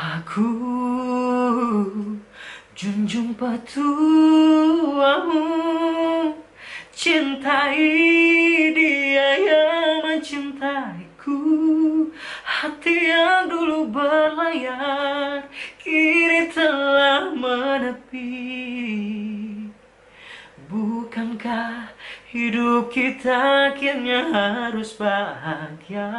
Aku junjung petuamu, cintai dia yang mencintaiku. Hati yang dulu berlayar kini telah menepi. Bukankah hidup kita akhirnya harus bahagia?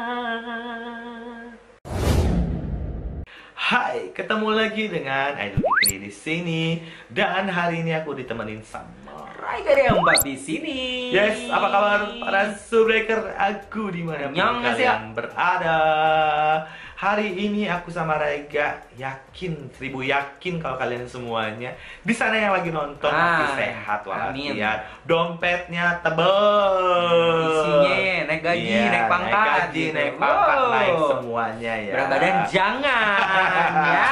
Hai, ketemu lagi dengan Idol Fikri di sini, dan hari ini aku ditemenin sama Raiga Mbak di sini. Yes, apa kabar para subbreaker aku dimanapun kalian berada? Hari ini aku sama Raiga yakin, 1000 yakin kalau kalian semuanya di sana yang lagi nonton masih sehat walafiat, dompetnya tebel, isinya naik gaji, naik pangkat, naik semuanya ya. Berat badan jangan ya.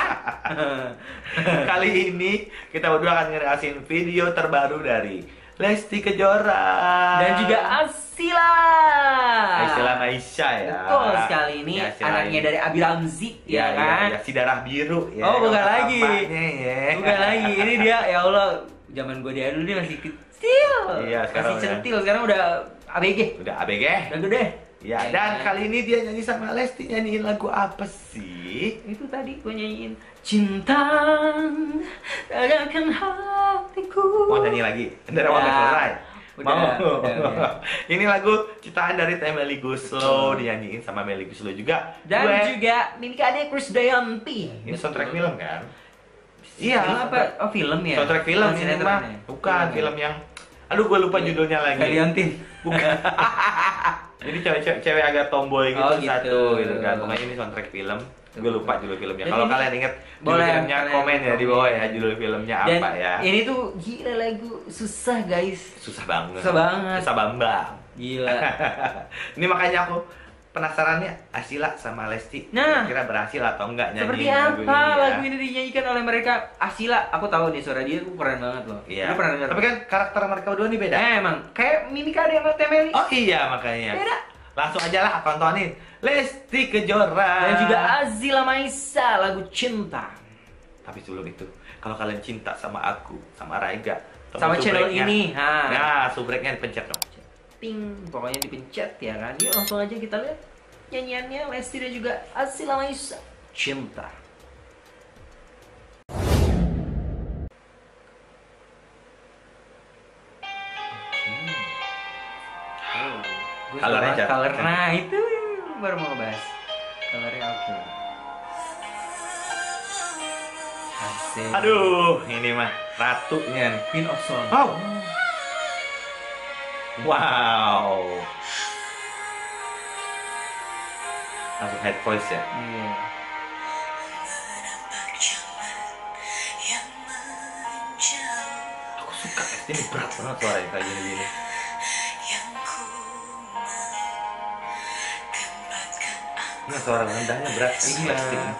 Kali ini kita berdua akan ngerasin video terbaru dari Lesti Kejora dan juga Asila Maisha ya. Betul sekali, ini ya, anaknya dari Abi Ramzi ya kan? Ya, si darah biru ya. Oh, bukan lagi. Ya. Bukan lagi. Ini dia, ya Allah, zaman gue dia dulu dia masih kecil. Iya, masih centil, sekarang udah ABG. Udah ABG. Udah gede. Ya, dan kali ini dia nyanyi sama Lesti, nyanyiin lagu apa sih? Itu tadi gue nyanyiin Cinta Ragakan Hatiku. Mau nyanyi lagi? Dari awal selesai? Udah. Ini lagu ciptaan dari Teh Melly Goeslaw, dinyanyiin sama Melly Goeslaw juga. Dan juga milik adik Krisdayanti. Ini soundtrack film kan? Iya. Film apa? Oh, film ya? Soundtrack film ini mah. Bukan film yang, aduh gue lupa judulnya lagi. Valiontin. Bukan. Jadi cewek agak tomboy gitu, gitu. satu gitu kan. Pokoknya ini soundtrack film. Gue lupa judul filmnya. Kalau kalian inget judul boleh, filmnya, komen ya di bawah ya judul filmnya apa ya. Ini tuh gila lagu susah guys. Susah banget. Susah banget. Susah bambang. Gila. Ini makanya aku penasarannya Asila sama Lesti kira berhasil atau enggak nyanyi seperti apa lagu ini dinyanyikan oleh mereka. Asila, aku tahu nih suara dia tuh keren banget loh. Iya. Lu pernah dengar? Tapi kan karakter mereka berdua nih beda. Emang kayak mimika ada yang Teh Melly. Oh iya, makanya. Beda. Langsung aja lah tontonin Lesti Kejora dan juga Asila Maisha, lagu Cinta. Tapi sebelum itu, kalau kalian cinta sama aku, sama Raiga, sama channel ini, nah subbreaknya dipencet dong. Ting, pokoknya dipencet ya kan. Yuk langsung aja kita lihat nyanyiannya Lesti dan juga Asila Maisha, Cinta. Colornya color, nah itu baru mau bahas. Colornya oke. Asik. Aduh, ini mah ratunya nih. Queen of Soul. Oh. Wow. Langsung head voice ya. Iya. Aku suka ini berat banget suaranya kayak gini-gini. Nah, suara rendahnya berat. Iya.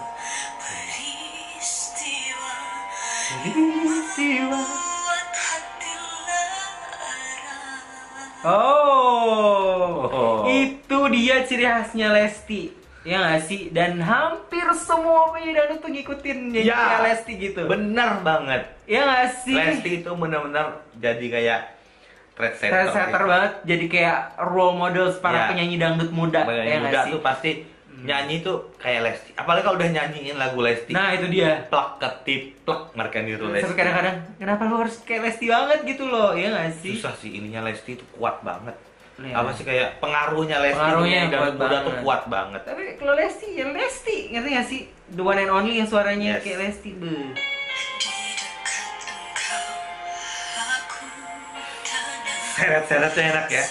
Oh, itu dia ciri khasnya Lesti, ya nggak sih? Dan hampir semua penyanyi tuh ngikutin nyanyinya Lesti gitu. Bener banget. Ya nggak sih? Lesti itu benar-benar jadi kayak trendsetter banget, jadi kayak role model para penyanyi dangdut muda. Penyanyi muda tuh pasti nyanyi tuh kayak Lesti. Apalagi kalau udah nyanyiin lagu Lesti. Nah itu dia. Plak ketiplek mereka niru Lesti. Tapi kadang-kadang kenapa lu harus kayak Lesti banget gitu loh, ya nggak sih? Susah sih, ininya Lesti itu kuat banget. Apa sih kayak pengaruhnya Lesti yang udah tuh kuat banget. Tapi kalau Lesti ya Lesti, ngerti nggak sih? The one and only yang suaranya kayak Lesti be. Seret-seretnya enak ya.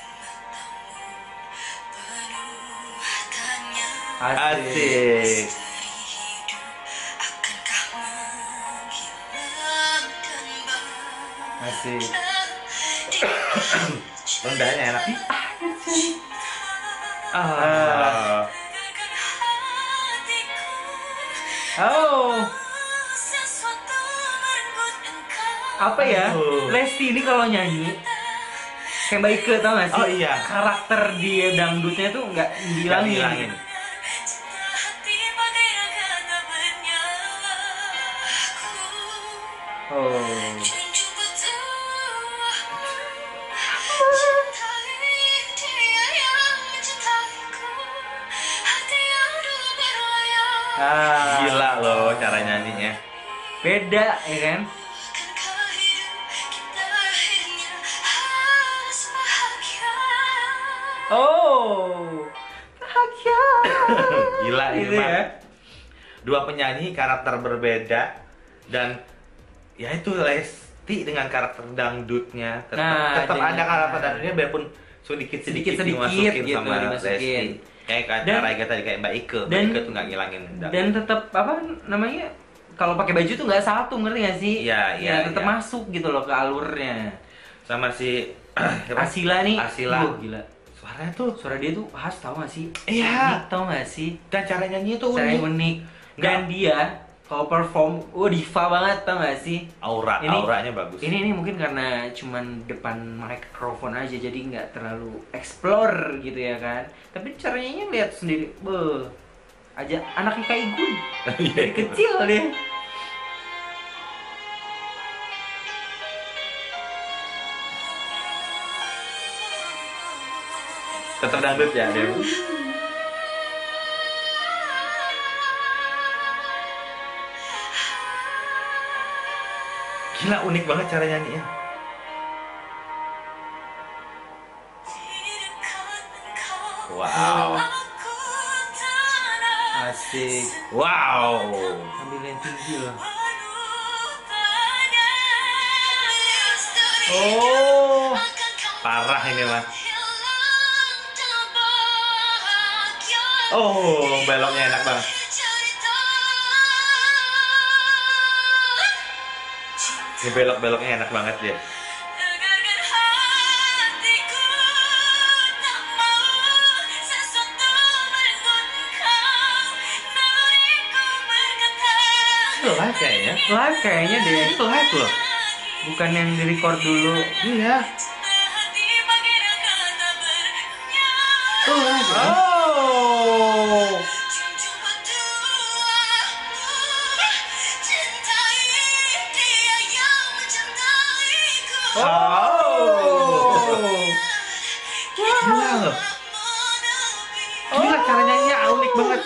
Asik. Asik. Rendahnya enak. Oh. Apa ya? Lesti ini kalau nyanyi kayak Baike, tau gak sih? Oh iya. Karakter dia dangdutnya tuh nggak dihilangin. Oh. Gila loh cara nyanyinya. Beda ya kan? Oh. Gila ini Gitu mah. ya. Dua penyanyi karakter berbeda dan ya itu Lesti dengan karakter dangdutnya tetap ada karakter dangdutnya biarpun sedikit dimasukin gitu, sama dimasukin. Lesti. Kayak cara tadi kayak Mbak Ike. Mbak Ike tuh nggak ngilangin dangdut. Dan tetap apa namanya? Kalau pakai baju tuh nggak satu, ngerti nggak sih? Iya, tetap masuk gitu loh ke alurnya. Sama si Asila nih. Asila. Gila. Suara dia tuh khas, tau gak sih? Iya. Unik, tau gak sih? Dan cara nyanyi itu Caranya unik. unik. Dan dia kalau perform, diva banget, tau gak sih? Auranya bagus. Ini mungkin karena cuman depan mikrofon aja, jadi nggak terlalu explore gitu ya kan. Tapi caranya lihat sendiri, aja anaknya kayak gue, dari kecil dia. Tetap dangdut ya dia. Gila unik banget cara nyanyinya. Wow. Asik. Wow. Ambil yang tinggi loh. Oh. Parah ini mah. Oh, beloknya enak banget. Ini belok-beloknya enak banget ya. Live kayaknya. Live kayaknya deh. Itu live loh. Bukan yang di-record dulu. Iya. Itu live. Oh. Gila loh. Gila cara nyanyinya unik banget.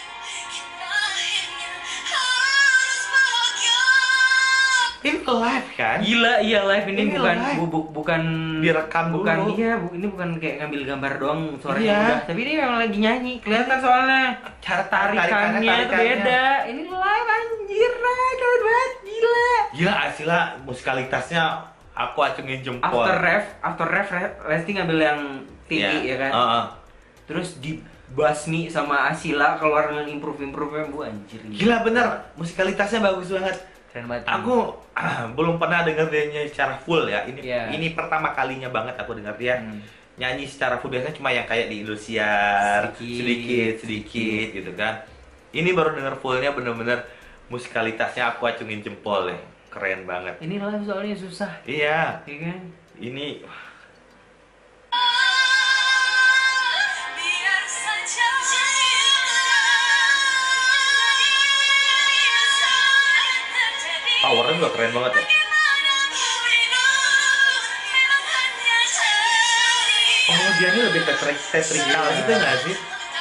Ini live kan? Gila, iya live ini bukan live. bukan Direkam bukan dulu. iya, ini bukan kayak ngambil gambar doang suaranya Iya. udah. Tapi ini memang lagi nyanyi, kelihatan soalnya. Cara Tarikannya tuh beda. Ini live anjir, keren banget, gila. Gila Asila musikalitasnya aku acungin jempol. After ref Lesti ngambil yang tinggi ya kan. Terus dibasmi sama Asila keluar dengan improve Bu anjir. Gila bener, musikalitasnya bagus banget. Keren banget. Aku belum pernah denger dia nyanyi secara full ya. Ini Iya. pertama kalinya banget aku denger dia nyanyi secara full. Biasanya cuma yang kayak di Indosiar sedikit gitu kan. Ini baru denger fullnya, bener-bener musikalitasnya aku acungin jempol ya. Keren banget. Ini live soalnya susah, Iya. ya kan? Ini powernya juga keren banget ya. Oh dia ini lebih teatrikal gitu nggak sih?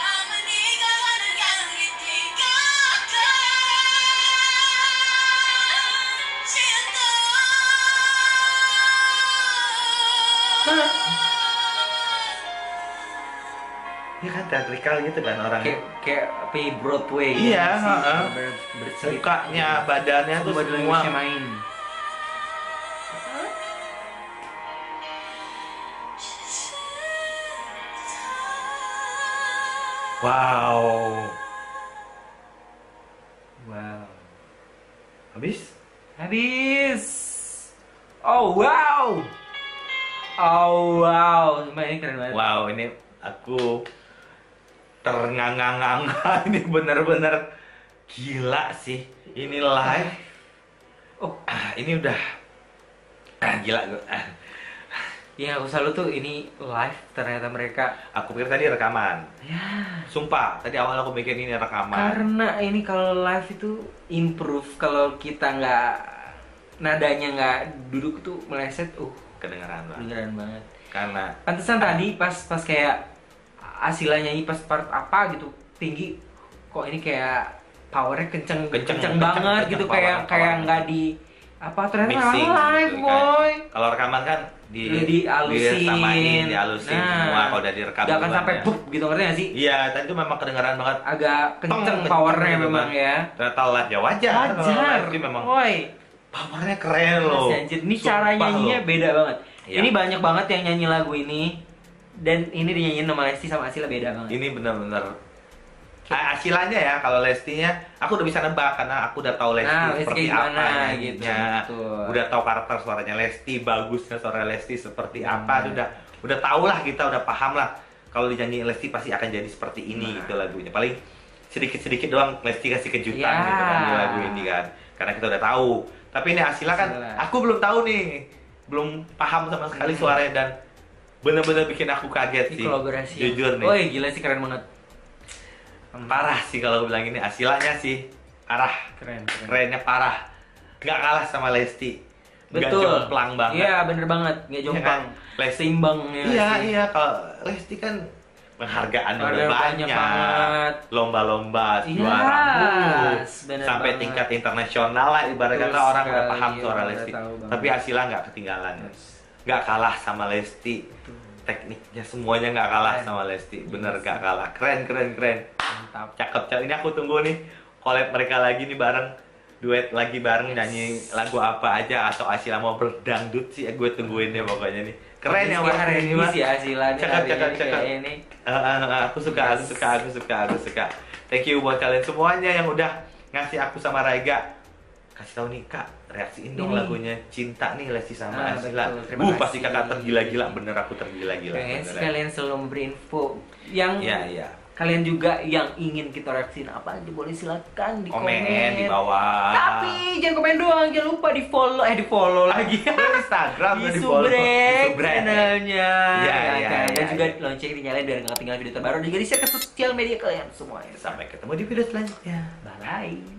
Dia kan teatrikal gitu kan orangnya. Kayak Broadway. Iya, bercerita. mukanya, badannya tuh Body semua. language-nya main. Wow. Wow. Habis? Oh wow. Oh wow. Sumpah ini keren banget. Wow, ini aku ternganga-nganga. Ini bener-bener gila sih. Ini live. Oh, ini udah gila gue. yang aku salut tuh ini live ternyata mereka. Aku pikir tadi rekaman. Ya. Sumpah, tadi awal aku mikir ini rekaman. Karena ini kalau live itu improve, kalau kita nggak nadanya nggak duduk tuh meleset, kedengeran banget. kedengeran banget. Karena pantesan tadi pas kayak Asila nyanyi pas part apa gitu tinggi, kok ini kayak powernya kenceng banget gitu, kayak nggak di apa, ternyata mixing live gitu, boy. Kalau rekaman kan dialusin semua kalau udah direkam. Gak akan sampai bup gitu, ngerti gak sih? Iya, tadi itu memang kedengeran banget. Agak kenceng powernya memang ya. Ternyata live ya wajar. Wajar. Memang Woy. powernya keren loh. Anjir, ini cara nyanyinya beda banget. Ya. Ini banyak banget yang nyanyi lagu ini. Dan ini dinyanyiin sama Lesti sama Asila beda banget. Ini benar-benar Asilanya ya, kalau Lestinya aku udah bisa nebak karena aku udah tahu Lesti seperti apa gitu. Udah tahu karakter suaranya Lesti, bagusnya suara Lesti seperti apa, udah tahu lah, kita udah paham lah kalau dinyanyiin Lesti pasti akan jadi seperti ini gitu lagunya. Paling sedikit-sedikit doang Lesti kasih kejutan gitu kan di lagu ini kan. Karena kita udah tahu. Tapi ini Asila kan aku belum tahu nih. Belum paham sama sekali suaranya dan bener-bener bikin aku kaget sih. Kolaborasi. Jujur nih. Woi, gila sih, keren banget. Parah sih kalau aku bilang ini. Asilanya sih parah. Kerennya parah. Gak kalah sama Lesti. Betul. Gak jomplang banget. Iya, bener banget. Gak jomplang. Ya kan? Lesti seimbang ya. Iya. Kalau Lesti kan penghargaan udah banyak banget. Lomba-lomba juara sampai tingkat internasional lah, ibarat kata orang udah paham suara Lesti. Tapi Asila nggak ketinggalan. Nggak kalah sama Lesti. Tekniknya semuanya nggak kalah sama Lesti. Bener nggak kalah. Keren. Mantap. Cakep. Ini aku tunggu nih collab mereka lagi nih bareng. Duet lagi bareng nyanyi lagu apa aja, atau Asila mau berdangdut sih, gue tungguin deh pokoknya nih. Keren ya Mas ini Mas. Si Asila Cakep. Aku suka. Thank you buat kalian semuanya yang udah ngasih aku sama Raiga. Kasih tahu nih Kak, reaksiin dong lagunya Cinta nih Lesti sama Asila. Pasti Kakak tergila-gila, bener aku tergila-gila. Kalian selalu memberi info yang kalian juga yang ingin kita reaksiin apa aja, boleh silakan di komen di bawah. Tapi jangan komen doang, jangan lupa di follow lagi Instagram, di subrek channelnya. Dan juga lonceng dinyalain biar nggak ketinggalan video terbaru, juga di share ke sosial media kalian semua. Sampai ketemu di video selanjutnya. Bye.